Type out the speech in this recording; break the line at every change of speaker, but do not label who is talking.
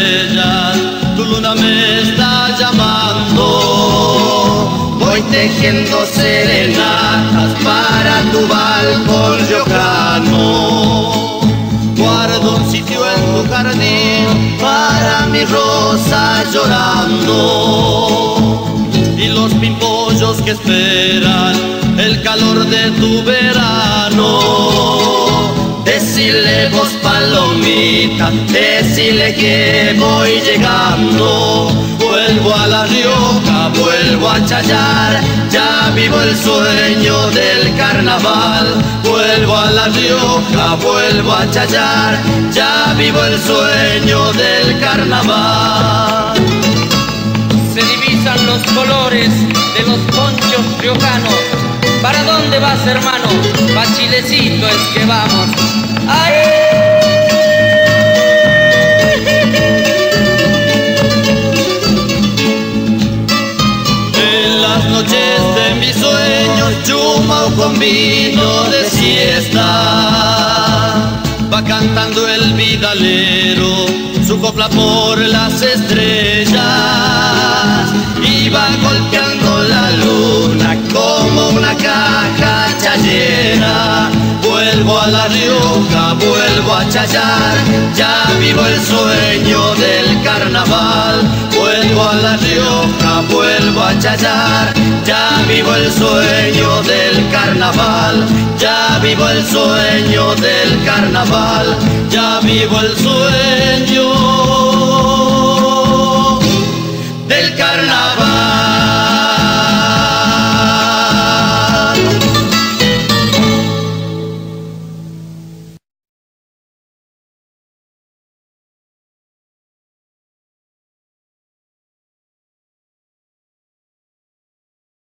estrellas, tu luna me está llamando.
Voy tejiendo serenatas para tu balcón riojano.
Guardo un sitio en tu jardín
para mi rosa llorando.
Y los pimpollos que esperan el calor de tu verano.
Decile vos palomita, decile que voy llegando.
Vuelvo a La Rioja,
Vuelvo a Chayar, ya vivo el sueño del carnaval.
vuelvo a La Rioja,
Vuelvo a Chayar, ya vivo el sueño del carnaval.
Se divisan los colores de los ponchos riojanos. ¿Para dónde vas, hermano? Pa' Chilecito es que vamos. ¡Ay!
En las noches de mis sueños,
Chumao con vino de siesta.
va cantando el vidalero su copla por las estrellas.
Y va golpeando la luna como una caja chayera.
Vuelvo a La Rioja,
Vuelvo a Chayar, ya vivo el sueño del carnaval.
vuelvo a La Rioja,
Vuelvo a Chayar, ya vivo el sueño del carnaval. Ya vivo el sueño del carnaval.
ya vivo el sueño
Del carnaval.